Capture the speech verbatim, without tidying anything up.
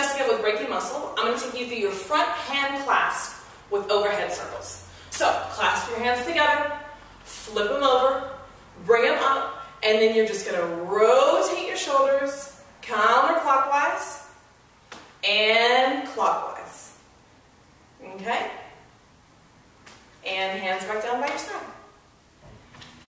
testing it with brachial muscle, I'm going to take you through your front hand clasp with overhead circles. So, clasp your hands together, flip them over, bring them up, and then you're just going to rotate your shoulders counterclockwise and clockwise. Okay? And hands back down by your side.